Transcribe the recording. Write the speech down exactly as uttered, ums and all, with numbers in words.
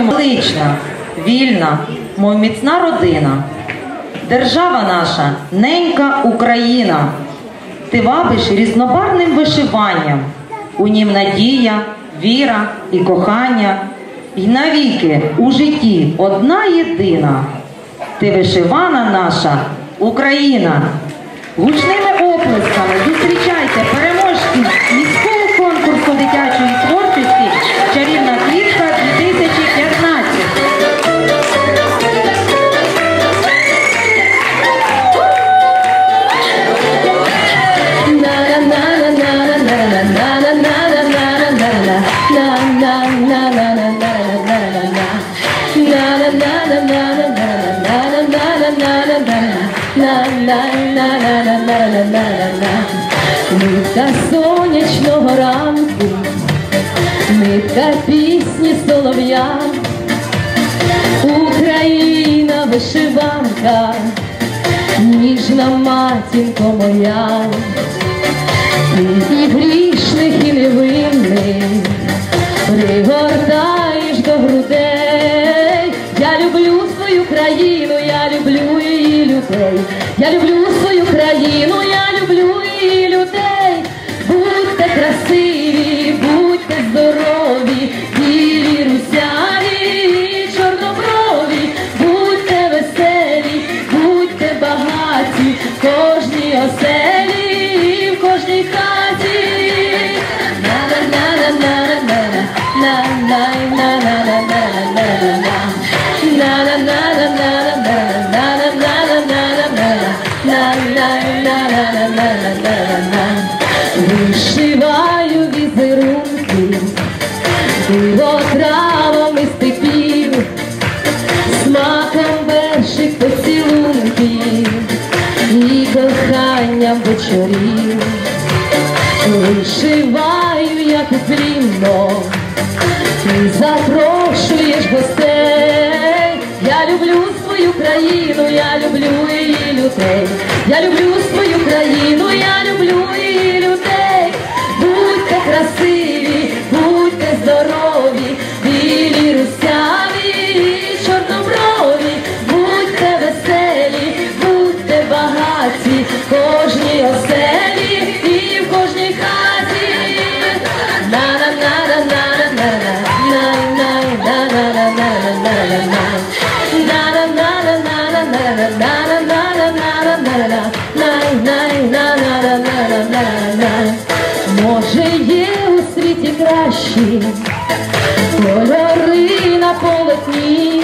велична, вільна, мов міцна родина. Держава наша, ненька Україна. Ти вабиш різнобарвним вишиванням. У нім надія, віра і кохання. І навіки у житті одна єдина. Ти вишивана наша Україна. Гучними оплесками зустрічайте переможців міського конкурсу дитячої творчості «Чарівна квітка дві тисячі п'ятнадцять». Нитка сонячного ранку, нитка пісні солов'я, Україна вишиванка, ніжна матінко моя. Ти і грішних, і невинних пригортаєш до грудей. Я люблю свою країну, я люблю її людей. Я люблю свою країну, я люблю її людей. Будьте красиві, будьте здорові, білі русяві, чорноброві. Будьте веселі, будьте багаті, в кожній оселі, в кожній хаті. Вишиваю візерунки дивотравами степів, смаком перших поцілунків і коханням вечорів. Вишиваю, як уплінно, ти запрошуєш гостей. Я люблю свою країну, я люблю її людей. Я люблю свою країну, я люблю її людей. Будьте красиві, будьте здорові, білі русяві, чорноброві. Будьте веселі, будьте багаті, в кожній оселі і в кожній хаті. Може, є у світі кращі кольори на полотні,